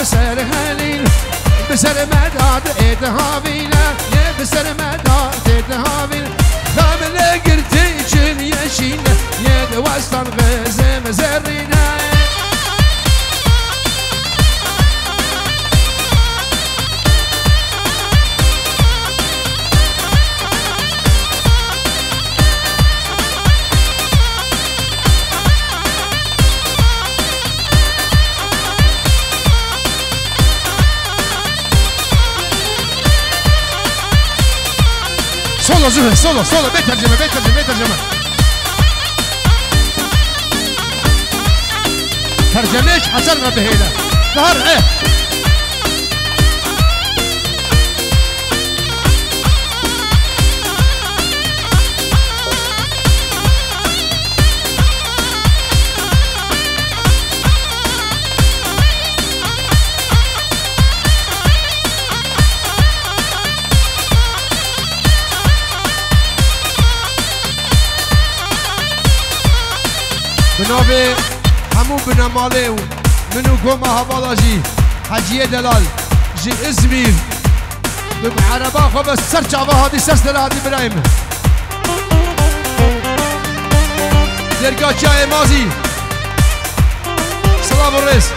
سر هلين بسر مداد اتهابينا بسر مداد اتهابينا خامل قرتي جن يشينا يد وستان غزم زرينا سولو زهر سولو سولو بترجمة بترجمة بترجمة ترجميش حصلنا بهيلة ظهر ايه بنابه همون بنماله و منو گوما حوالا جی حجیه دلال جی ازمیر بگو عربا خو بس سر چاوا هادی سرس دل هادی برایم درگاه چای مازی سلام الرئیس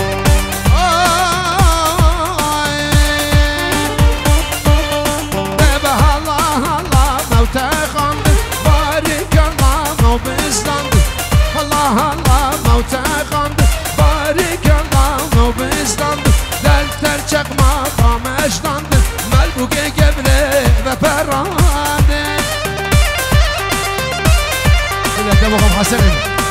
ببه الله الله موتا خاند بارک الله مو بستاند الله الله موتا خاند بارک الله مو بستاند دلتر چقما خامشتاند ملبوک گبره و پرانه إذا دمهم حسن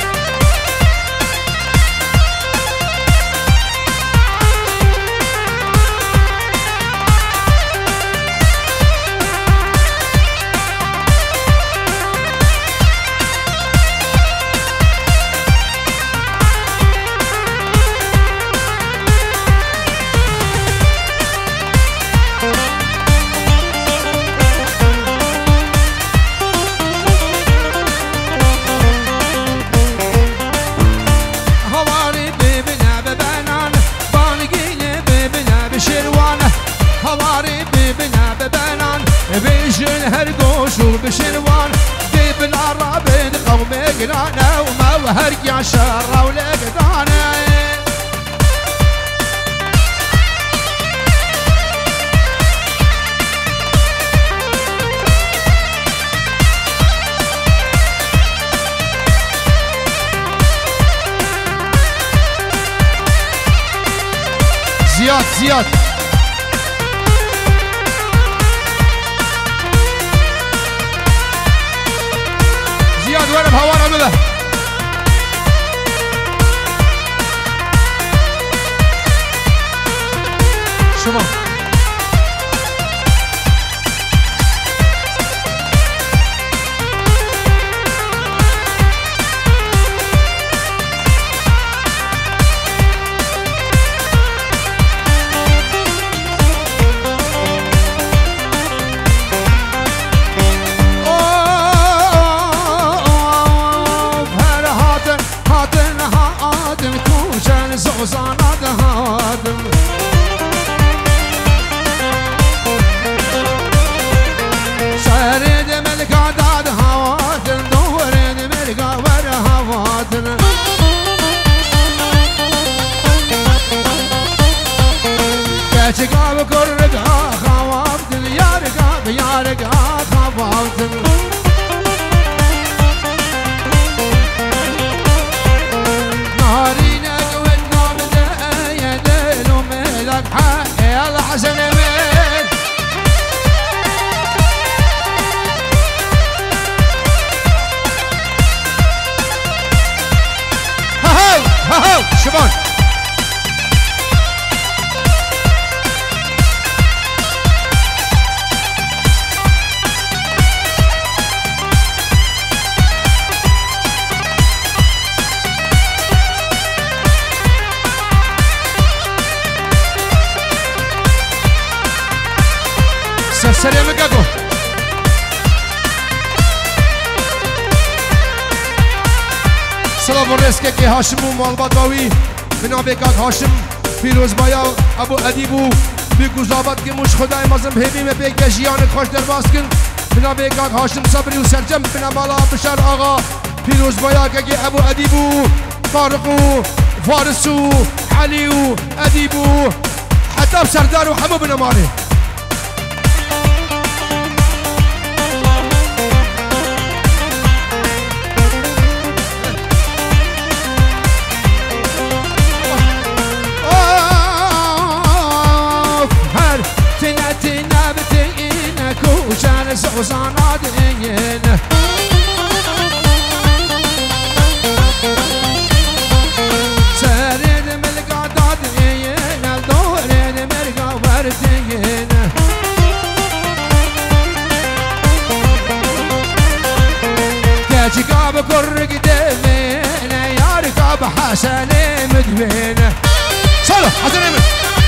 هر قوشو بشنوان دي بالعرابين قوم قرانا وما وهرقع شر ولقدانا زياد زياد زياد وين بهوانا مذا شما زوزانا دهادم سرد ملكا داد هواتن دورد ملكا ور هواتن كاتشكا بكرقا خواتن يارقا بيارقا خواتن يلا حسن امين هاو هاو شبان سرسرية مقاقو سلام الرئيس كي هاشم ومالبات باوي من عبيكات هاشم پیروز بایا ابو ادیبو بگو زابط که مش خدای مازم هیبی me بگه جیان خوش درباز کن بنا بگاه هاشم صبری و سرجم بنا مالا بشار آقا پیروز بایا که ابو ادیبو طارقو فارسو عليو اديبو حتى بسردار وحمو بن مالي هر تنا بتينك وشان سوزانا دين جاب كرق دمينا يا ركاب حسن مدمينا صلوا حسن مدمينا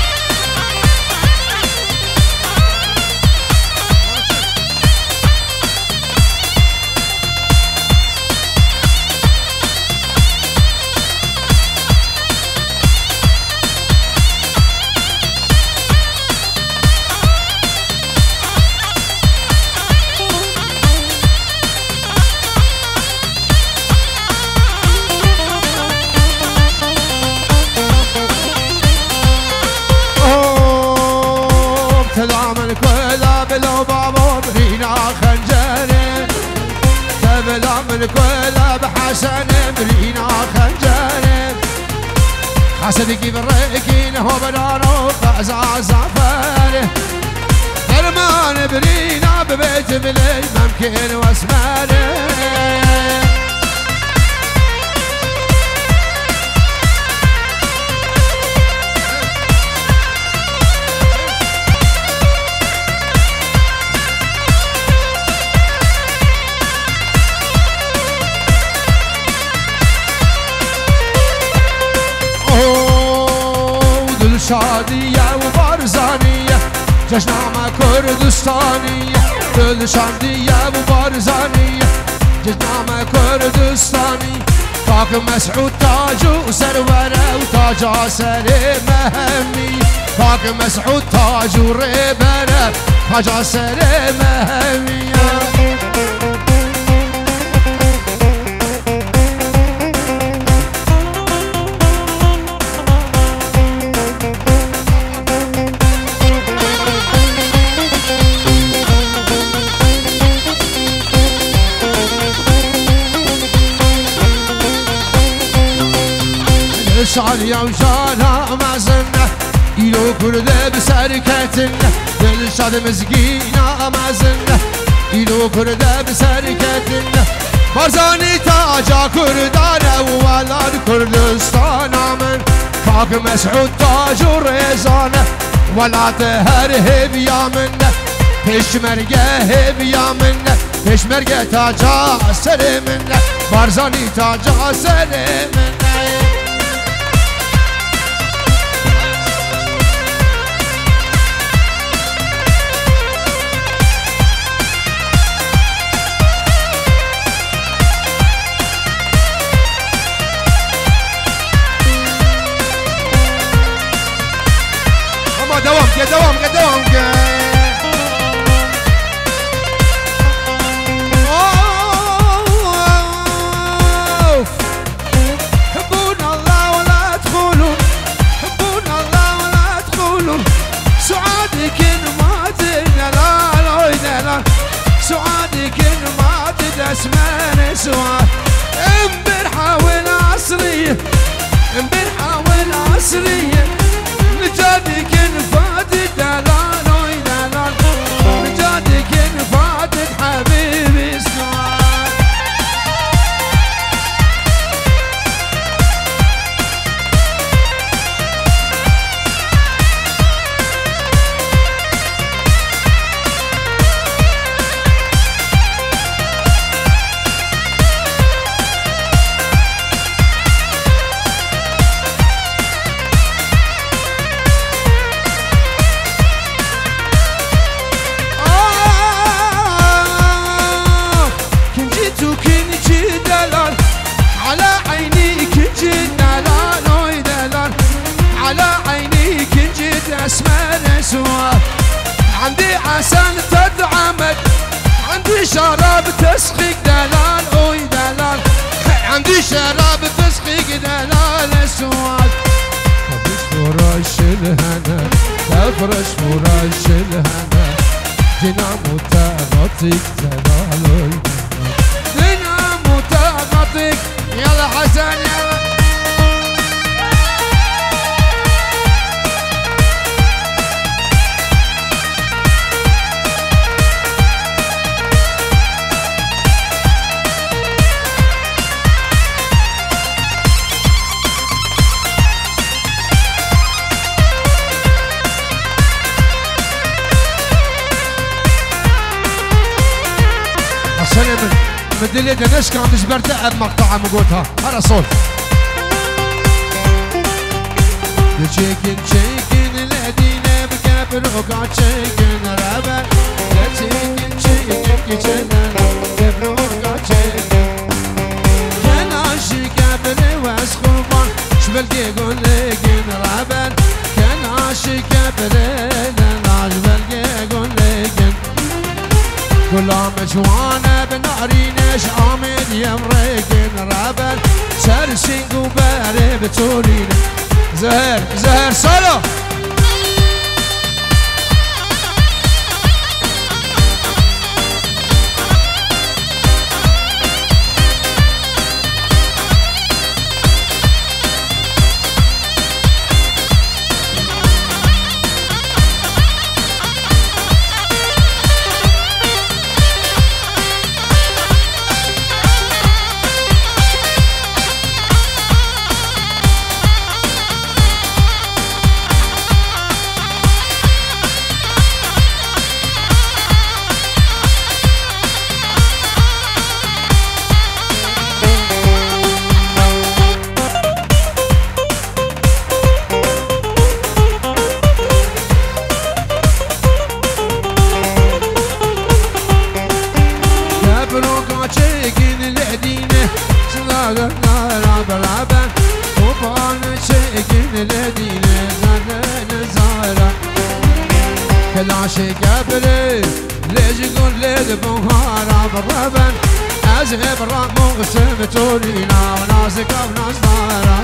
بلو بابو برينا خنجرين تبلا من كل بحسن برينا خنجرين حسدك بالريكين هو بلانو فازع زعفر درمان برينا ببيت بلي ممكن واسمرين شادية وبارزانية جشنامة كردستانية دل شادية وبارزانية جشنامة كردستاني كاك مسعود تاج وسرورة وتاج عسل مهمي كاك مسعود تاج وريبرة تاج عسل مهمي شعريا وجانا مازلنا إلو كردة بسركتنا دلشاد مزقينا مازلنا إلو كردة بسركتنا بارزاني تاجا كردانا وولاد كردستان من كاك مسعود تاج وريزانا ولاد هر هبيا منا پشمرگه هبيا منا پشمرگه تاجا سر منا بارزاني تاجا سر منا دوام حبونا الله ولا تقولوا حبونا الله ولا تقولوا سعادك ما تدلال لا سعادك ما تدسمن سعاد بنحاول عصرية بنحاول عصرية نجادك نفاتت دلال دلال نجادك نفاتت حبيبي سعاد عيني كنجد اسمر سواد عندي عسل تدعمك عندي شراب تسقيك دلال اوي دلال عندي شراب تسقيك دلال سواد تفرش فراش الهنا تفرش فراش الهنا جنام وتغطيك دلال جنام وتغطيك يلا حسن يلا مدلي دنش كان تجبرت اب مقطع مقوتها هذا صوت تشيكن تشيكن الذين بكبر وقع تشيكن رابع تشيكن تشيكن كيتشنا كبر وقع تشيكن كان عشي كبر واسخربان شبلك يقول لك رابع كان عشي كبر شبلك يقول لك كلها مجوانة بنارينش عامد يمريكن رابل سرسين قباري بتولين زهر زهر صلاة كلاشي قبلي ليش يقول لي بوهارا بالربن ازهب الرقم وسمتولينا وناسك وناس دارا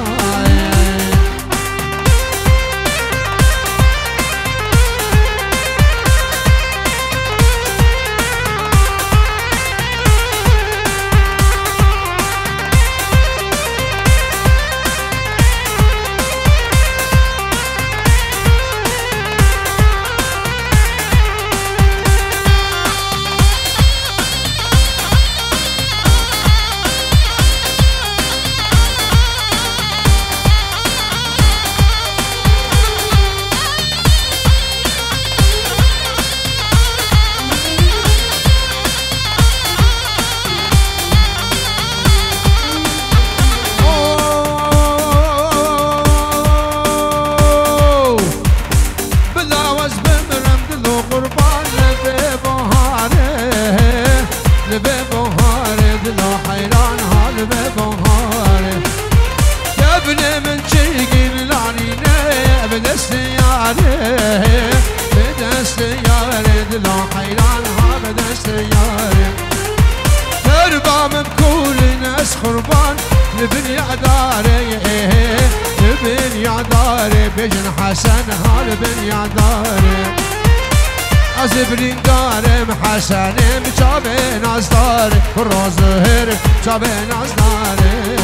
بجن حسن هال بن يعداري أزبرين دارم حسنم جابين أزداري روز هرم جابين أزداري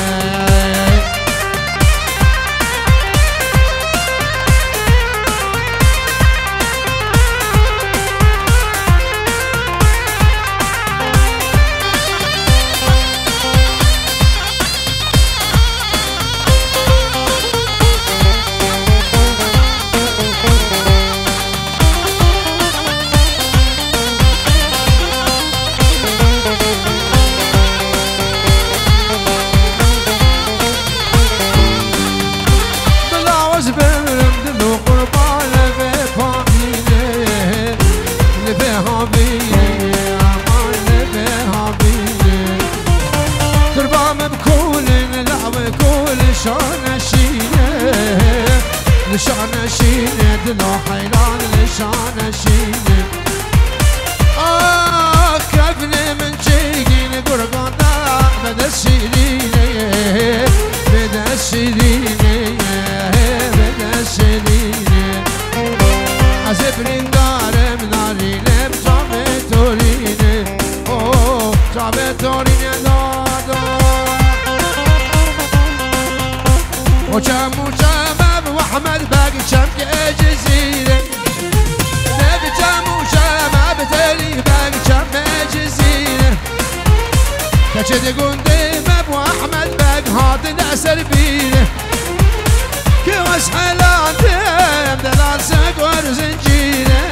نشینه دلو حیران لشان شینه کفنه من چیگین گرگان دا بدست شیرینه بدست شیرینه بدست شیرینه از برنگارم نارینم تابه تورینه تابه تورینه دادا وچم اب احمد باقي شم جزيره نبي جم وشم اب تاريخ باقي شم جزيره كشد قندم ابو احمد باقي هاد نأسر بيره كوس حلان دم دلال سقور زنجيره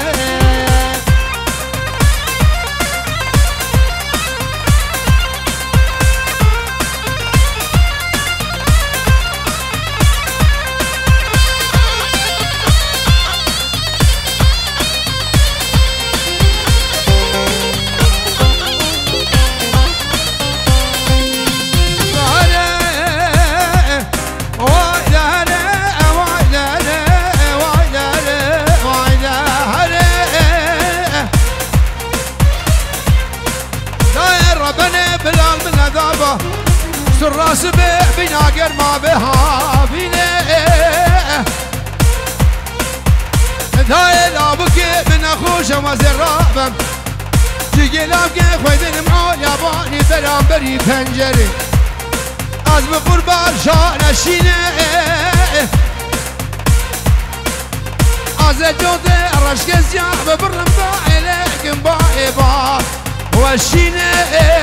الراس بناقر ما بها فينا دايل ابوك من اخوش وزرابم تيجي لابك خويدن معو ياباني برام بري پنجري از بقربان شان شينه از جود رشك زياح ببرم بايلك بايبا وشينه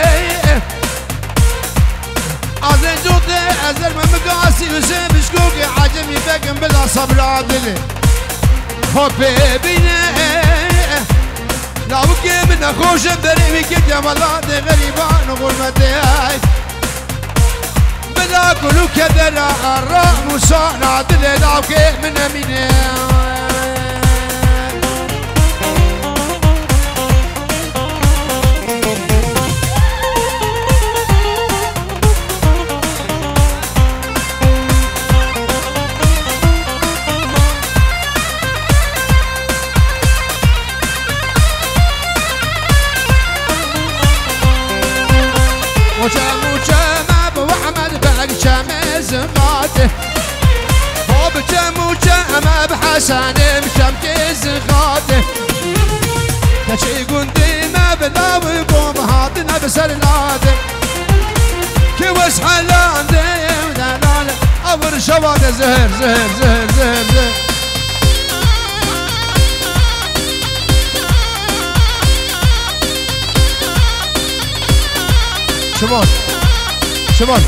از جوده از المقاسی حسین بشکوکی عجمی بگم بلا صبر عادلی خب ببینه لاوکی من خوشم بریمی که جمالات غریبان و غرمته بلا کلو که در آرام و سان عادلی لاوکی من امینه حسن مشمكز خاطه كشي قندي ما بلا وقوم هاتنا بسر العاده كوس حلان ديم دلال أور شواده زهر زهر زهر زهر زهر شمال شمال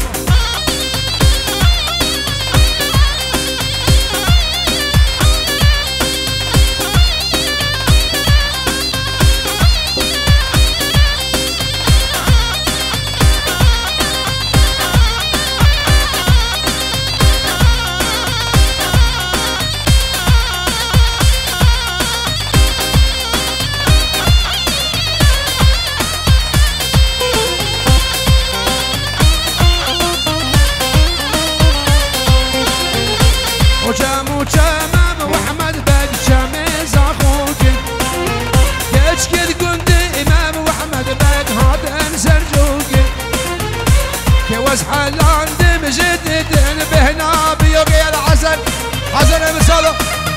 حلان دم جدد بهنا بيوغي العسل حسن مسالو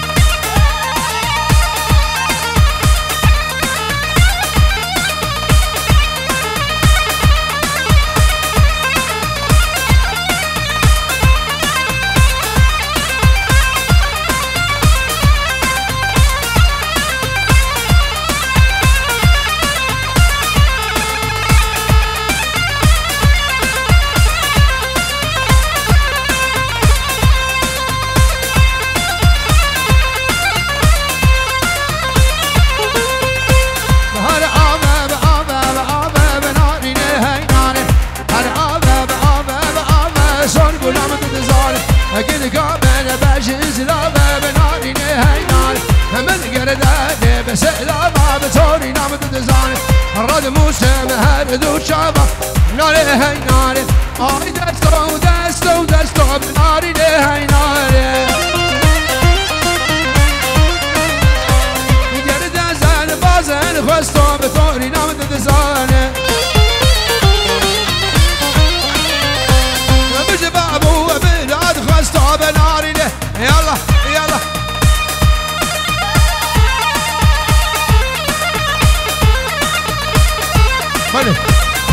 الرد موسى مهرد وشابه ناري هاي ناري آي دستو دستو دستو بناري هاي ناري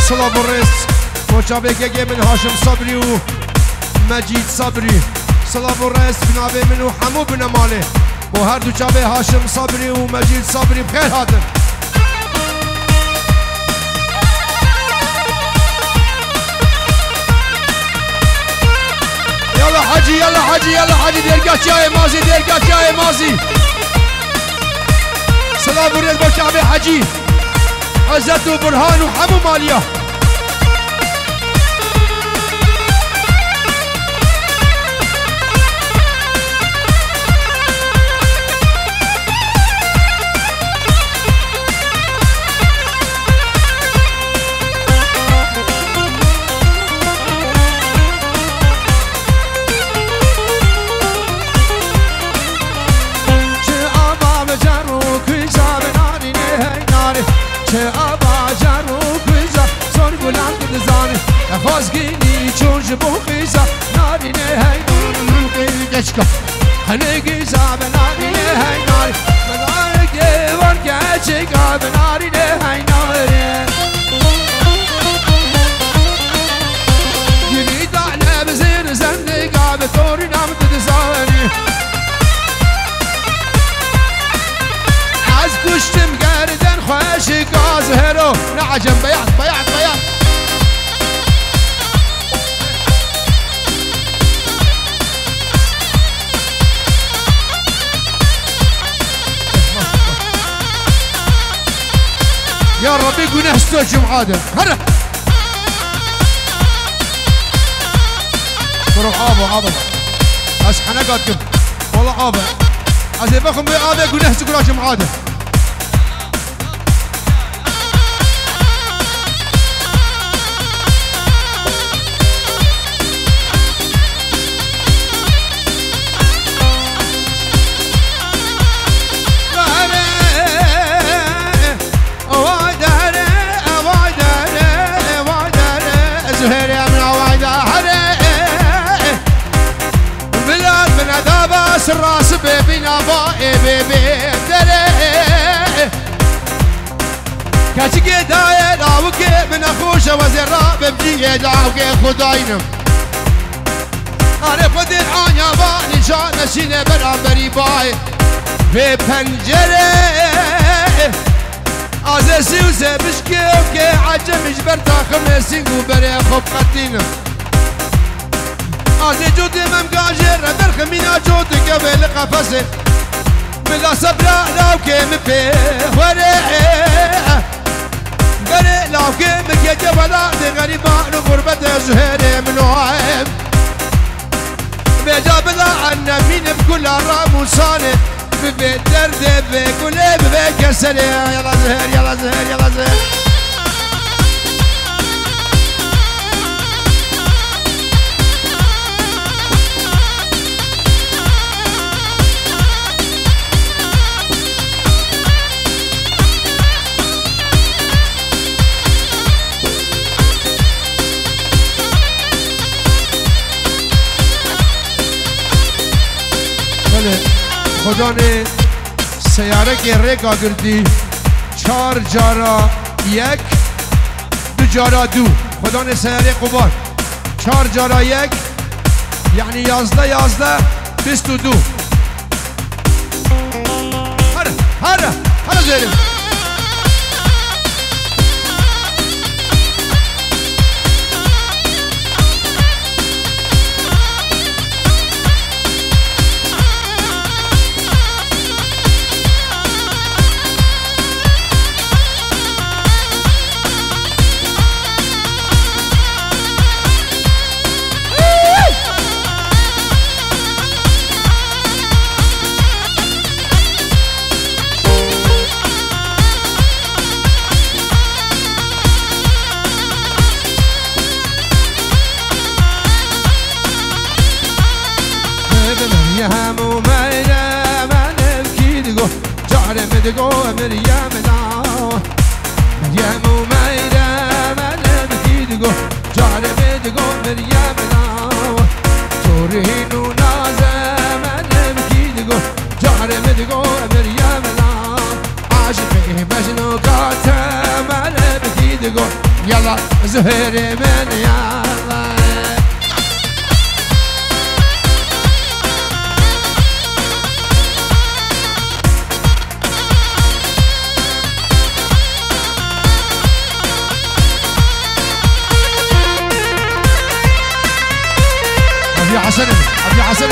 صلاة الرئيس وشابك من هاشم صبري ومجيد صبري صلاة الرئيس بنابي منو حمو بن مالي وهردو شابه هاشم صبري ومجيد صبري بخير هاتن يلا حجي يلا حجي يلا حجي ديرقات جاي مازي ديرقات جاي مازي صلاة الرئيس بشابه حجي عزت وبرهان وحمو ماليه خازگینی چون جبو خیزا نارینه های نوری گچکا خنگی زاب نارینه های ناری مدار گوان گچکا نارینه های ناری یلی دانه بزیر زندگا به طوری نام دزانی از کشتم گردن خوش گاز هرو نعجم بیعت بیعت بیعت يا ربي قناه استوجم عادة هلا بروح عابا أسحنا قادم والله عابا أزي بخم بي عابا قناه استوجم عادة الراس بيبي نابائي بيبي دري كاتشكي داية لاوكي من اخوشة وزراء ببجي داوكي خداينم انا خد العانيا باني شان نشيني برابري باي في بنجري ازسي وزبشكي وكي عجمش برتا خمسين وبري خب قتينم ازي جودي ممقاجر درخ مينا جودي قبل قفصي بلا صبرا لو كيم فيه وريعي بري لو كيم كيجي ولا دي غريبان وغربة زهيري من وعيب بيجا بلا عنا مين بكل راموساني ببيت درد بكل ببيت كسري يلا زهير يلا زهير يلا زهير خدا نے سیاره کے ریکا گردی 4 جارا 1 2 جارا 2 خدا نے سیاره قبار 4 جارا 1 یعنی 11 22 هر زیریم همو میره من کی دیگو جارم دیگو مریم نا همو میره من کی دیگو جارم دیگو مریم نا تورینو نازه من کی دیگو جارم دیگو مریم نا عاشقی مجنو کات من کی دیگو يلا زهير من يلا أبي حسن أبي حسن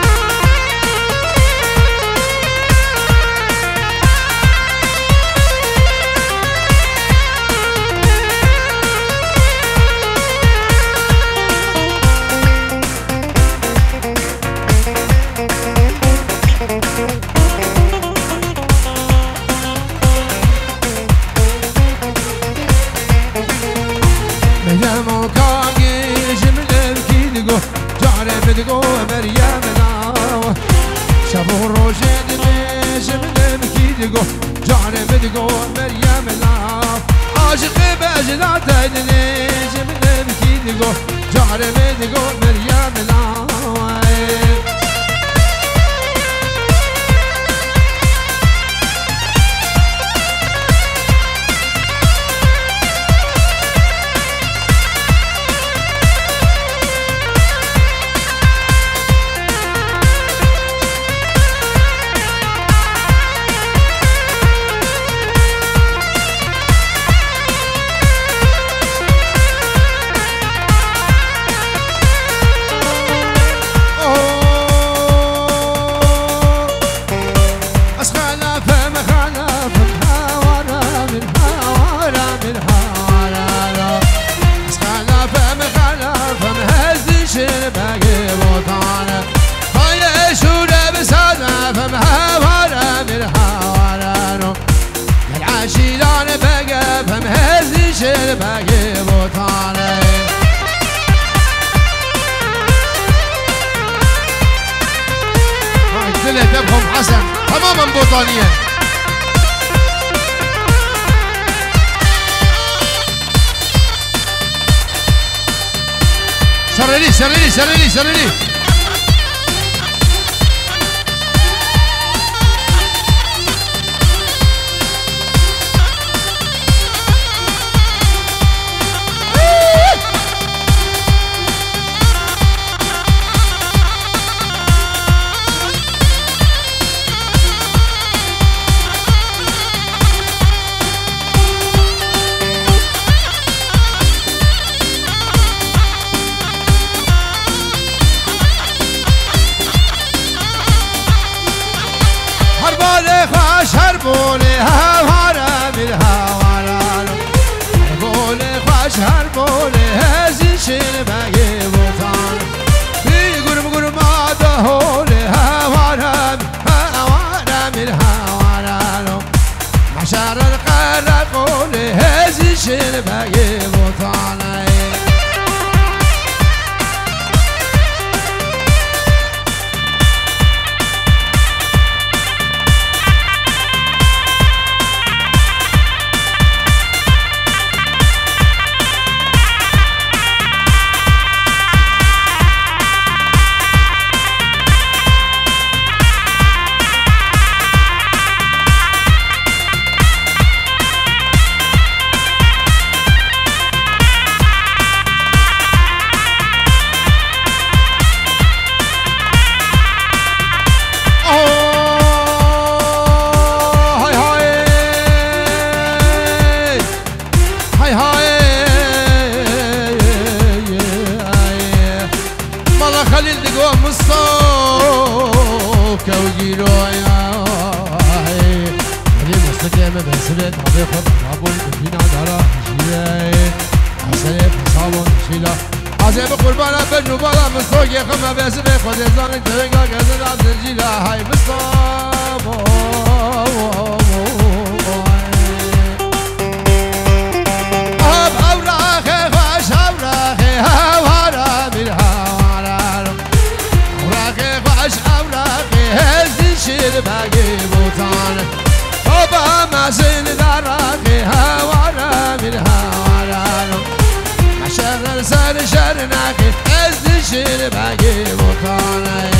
بدقو مريم لا شابو روجي دميش من مكيدقو جعل بدقو مريم لا عاشق بجلا تدنيش من مكيدقو جعل بدقو مريم لا حسن تماما بوطانية سرلي سرلي سرلي سرلي هربولي هوارا بالهوارا هربولي خوش هربولي هزي شلباقي بوطان بيقرم قرما دهولي هوارا هوارا بالهوارا محشر القرقولي هزي شلباقي بوطان عزيب قربانا بالنبالا مستوكي خما بيسبي خود يزاني تهنقا كذن عبد الجيلة هاي مصطفى هاب أوراخي خوش أوراخي هوارا بالهوارا أوراخي خوش أوراخي هزي شير باقي بوطان طبا مازن دراخي هوارا بالهوارا شغل سر شرناكي ازد شير باقي بوطاني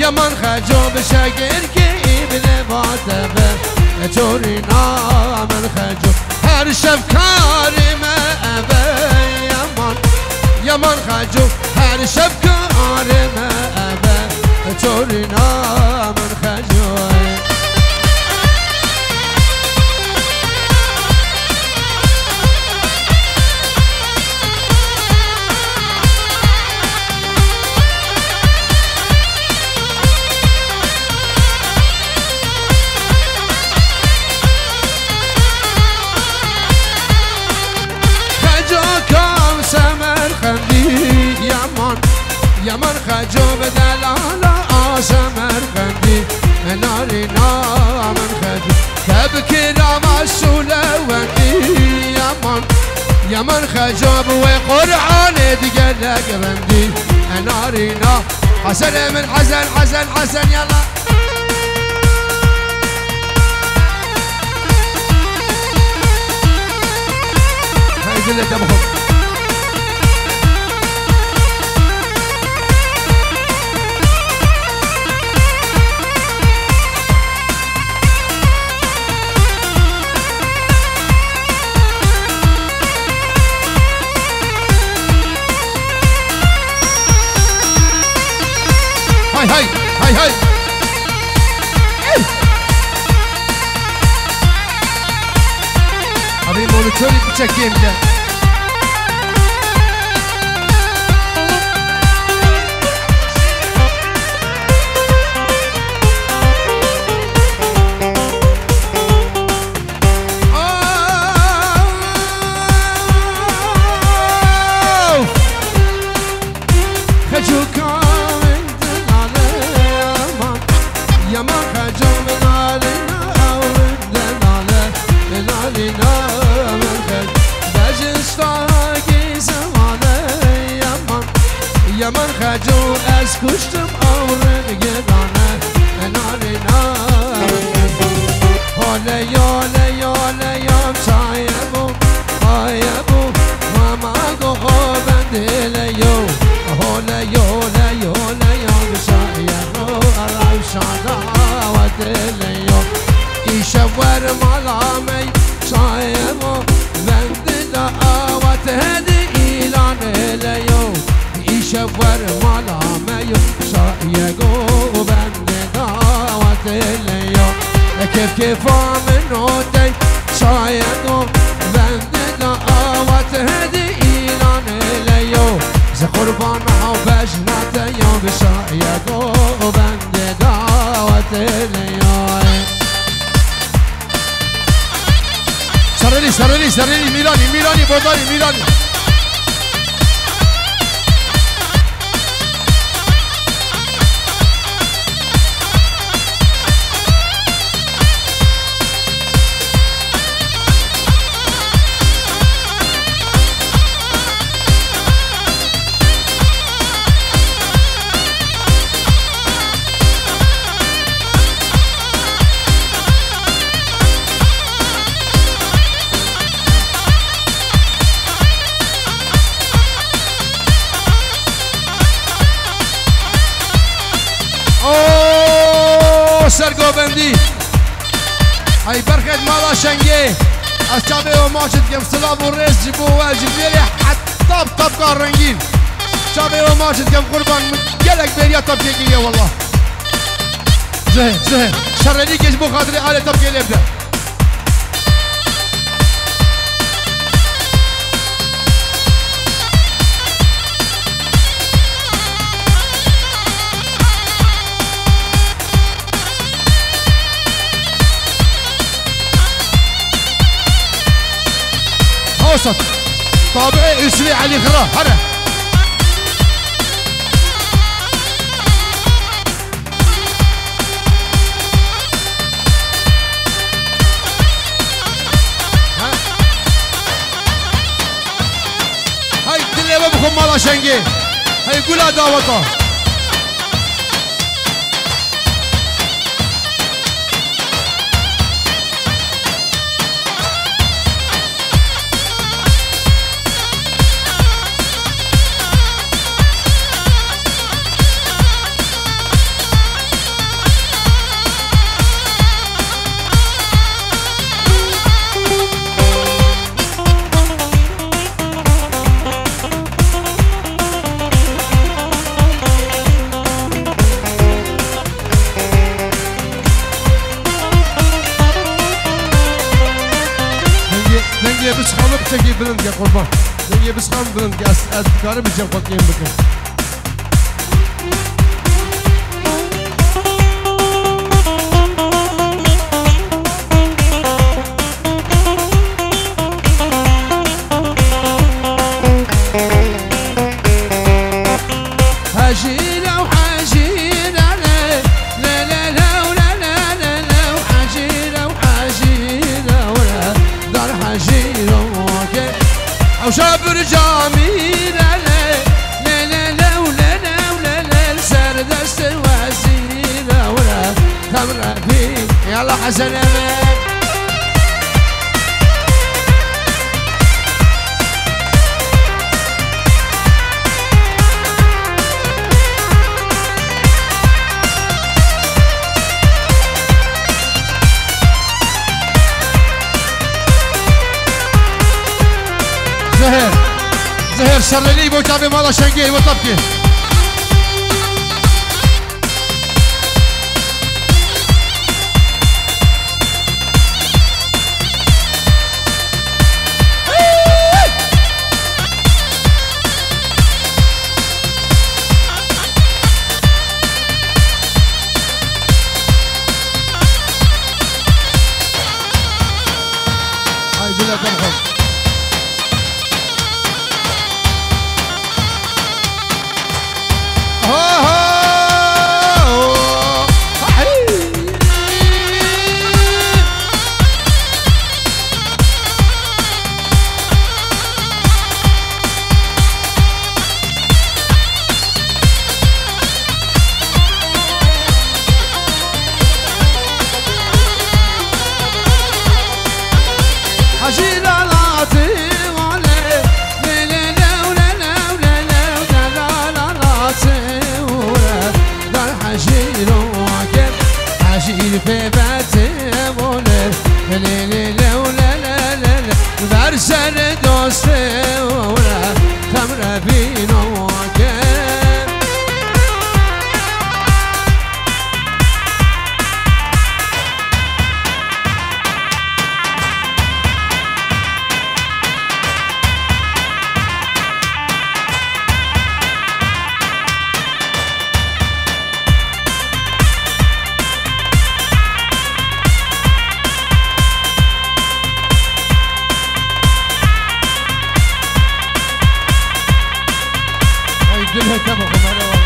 يمن خجو بشكل كيب لباتبه تورينا من خجو هر شفكار ما أبا يمن خجو هر شفكار ما أبا تورينا من خجو يمن خجو بدلالا سمر خندي نارينا من خجو كبكرا مسؤولة وندي يمن خجو وقرآن دقلق بندي نارينا حسن من حسن حسن حسن يلا هاي دلت ابوكم هاي هاي هاي هاي أبي مولوتوري بتشكيم ده خجوكا يمن خجو من علينا من علينا من خجو بجستاقي زمانه يمن خجو اسكشتم أورد قدانه من علينا هلا يالا يالا يام شايبو هايبو ماما قوغو بندليو هلا يالا يالا يام شايبو أرعب شادا ودليو يشور ملامي شايبو بندلا وتهدي إيلان ليو يشور ملامي شايبو بندلا ودليو كيف كيف من نوتي شايبو بندلا وتهدي إيلان ليو زخربان وبجنات يوم شايبو بندلا ودليو سرلي سرلي سرلي ميلاني ميلاني بوداني ميلاني سرگوبندی ای برخد مالا شنگی از چابه و ماچد کم سلاب و ریز جبو و جبیلی حتاب طبقا رنگین چابه و ماچد کم قربان گلک بریا طب کیگیه والله زهر زهر شرلی کش بو خاطری آله طب کیلی بده اوسط طابعي اسري علي خرا هلا هاي دلي بابكم مالا شنقي هاي قولها دعوته بس خانه بتجي بلند يا قربان دنيا بس خان بلند يا أذكار بجم قطين بكم حجيرة وحجيرة لا لا لا لا لا لا لا وحجيرة وحجيرة ولا دار حجيرة وكي أو شابر جميلة لا لا لا لا ولا لا ولا لا سرد السواسيرة ولا خمرة فيه يلا حسن أمان زهر شرلي بو جابي مالا شنقي وطبكي هاي دلها تنخل في باتي ولا ليلي لولا لا لا لا برسل دوستي ولا خمرة بينو وكيف دلها كم خمانة والله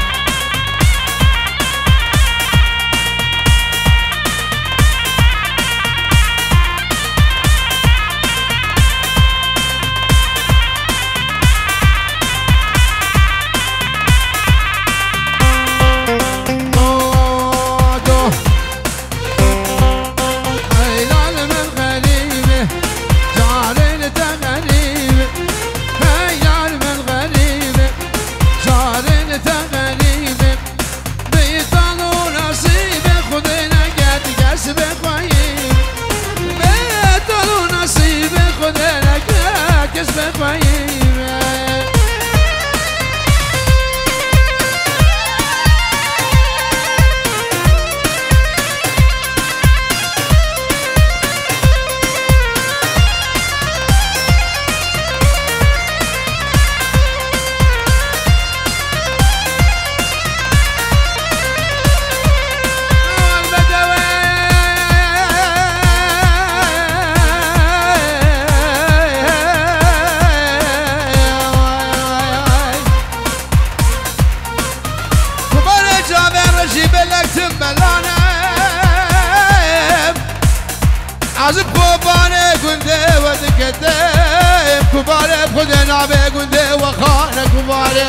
عزب خوبانه گنده و دکتیم کباره بخود نابه گنده و خانه کباره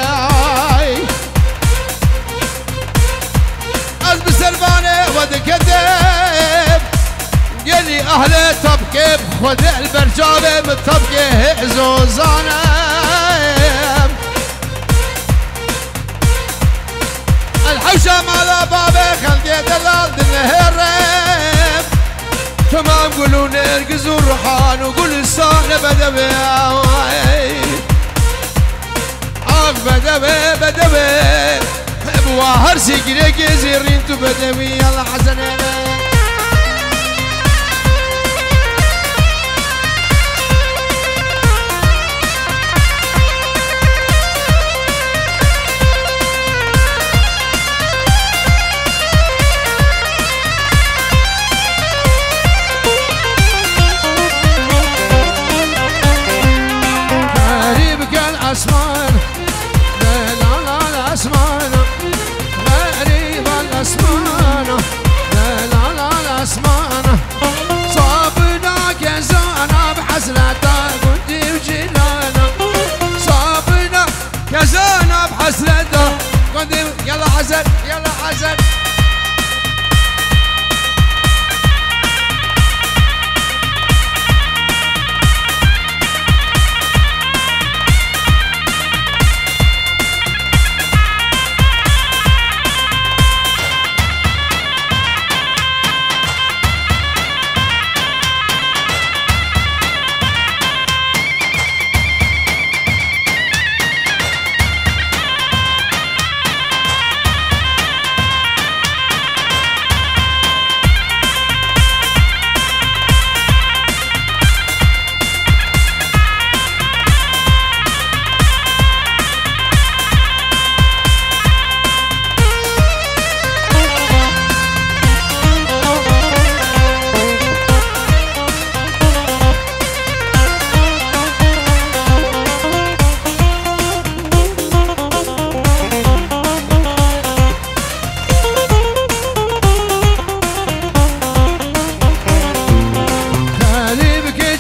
از بسربانه و دکتیم گلی اهل طبقه بخود البرجابه بطبقه هزوزانه الحوشة مالا بابه خلقه دلال دنهرم تمام قولوا نرقز الروحان وقول الصانة بدوي بدوي بواهر سيقريك زيرين تو بدوي يلا حسنين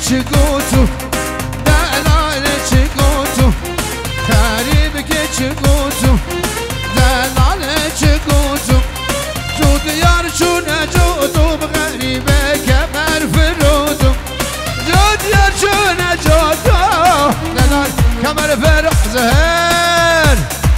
چگوتو دلال چگوتو غریب که چگوتو دلال چگوتو تو دیار چونه جودو بغریبه کمر فرودو جو دیار چونه جودو دلال کمر فرود زهر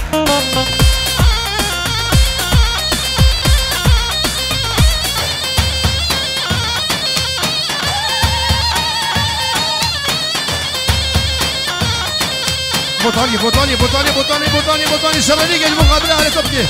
بطاني سرانيق المقابلة على توبكي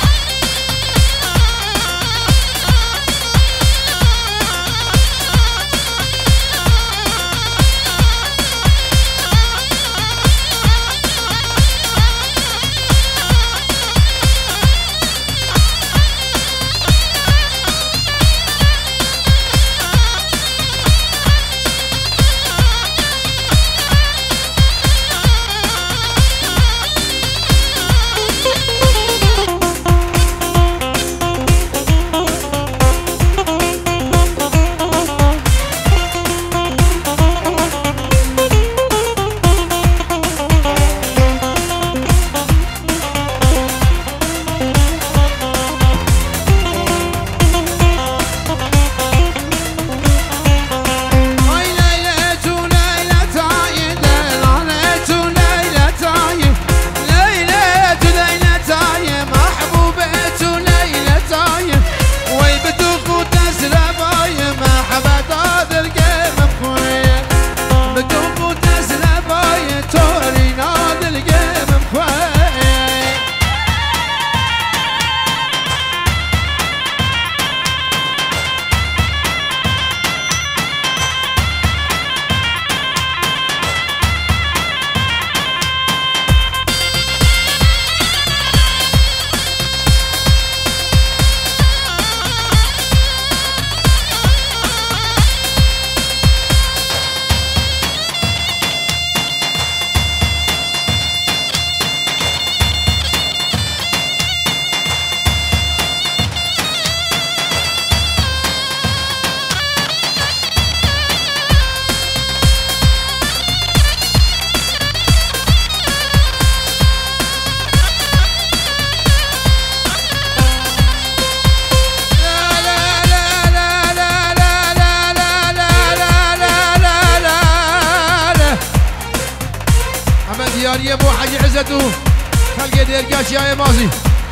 دياري ابو حاج عزتو خلقي ديرقاش يا مازي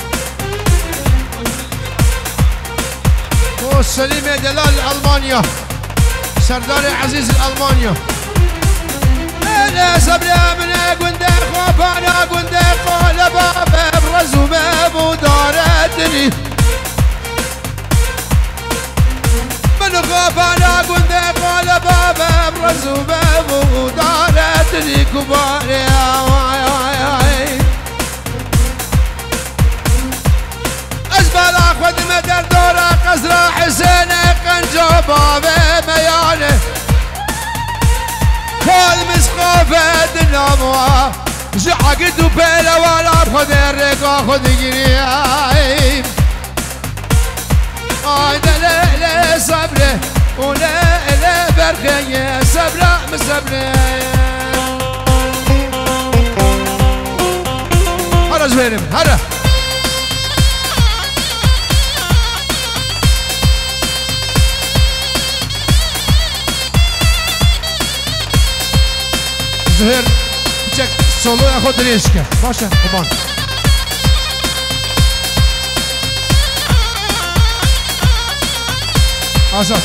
والسليمة دلال ألمانيا سردار عزيز الألمانيا أنا صبرا من قندق خوفانا قندق قولبا ببرز وبابو دارتني من خوفانا قندق قولبا ببرز وبابو دارتني كباري أزبال أخوة مدر دورة قزرة حسين قنجو بابي ميانه كل مسخوفة دناموا جعقد وبيلا ولا بخذ الرقا خذ قريب هذا لا صبره ولا برخية صبره مصبره هلا زوينم هلا زهير بچك سولو ياخد ريشكه باشه خمان آزاد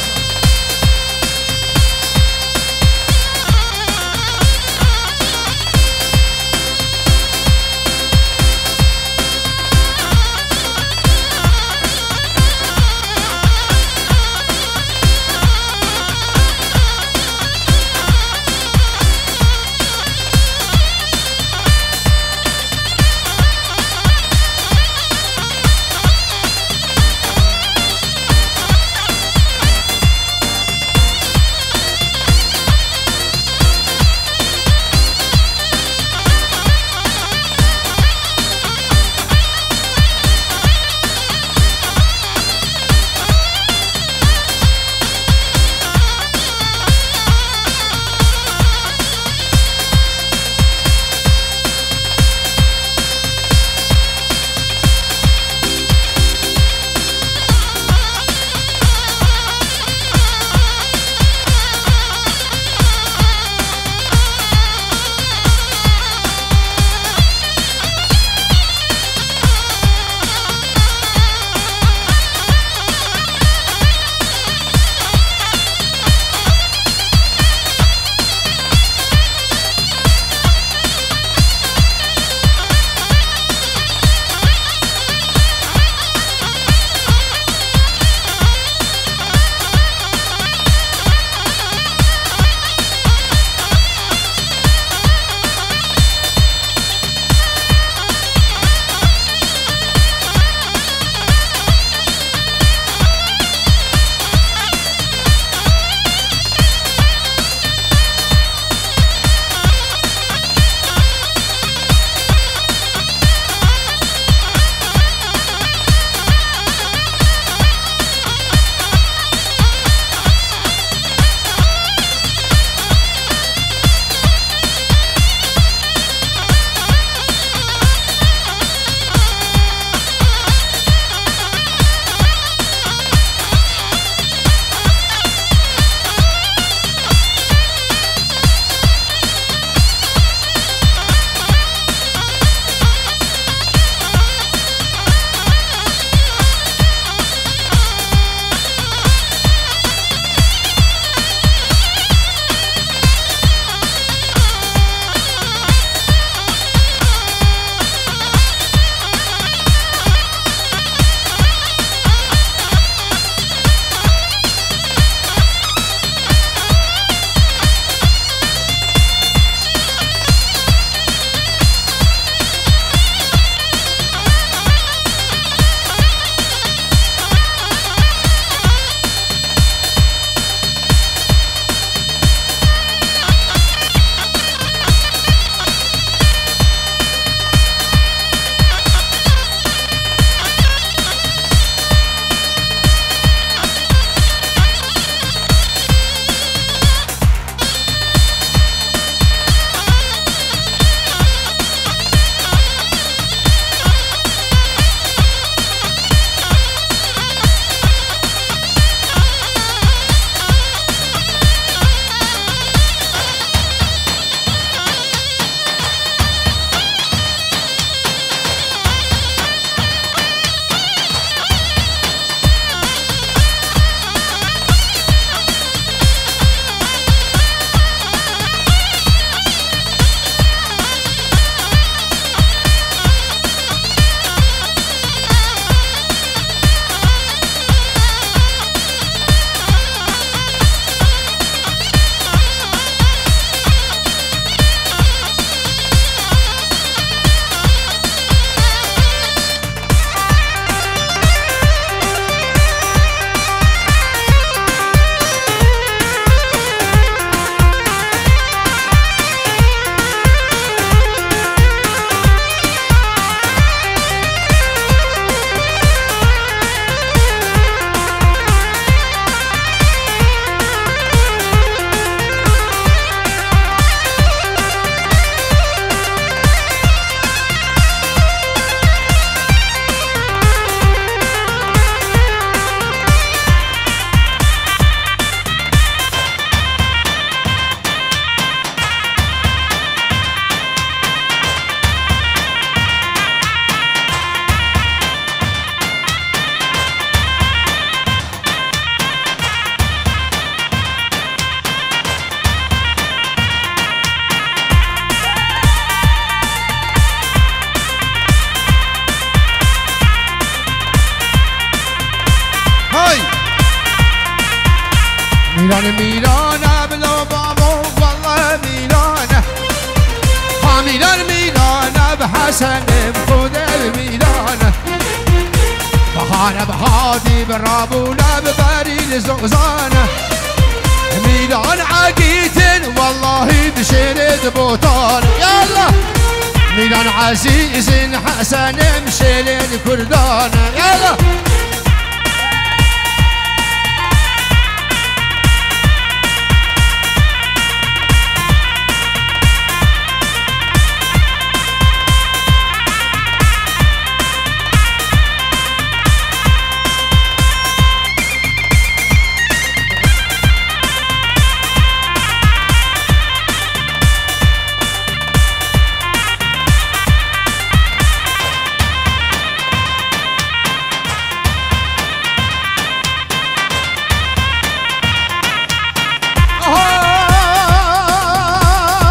رابونا بباري الزغزانة ميدان عقيتن والله بشرد بوطان يلا ميدان عزيز حسن مشيل الكردان يلا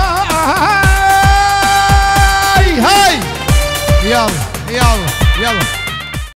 يلا يلا يلا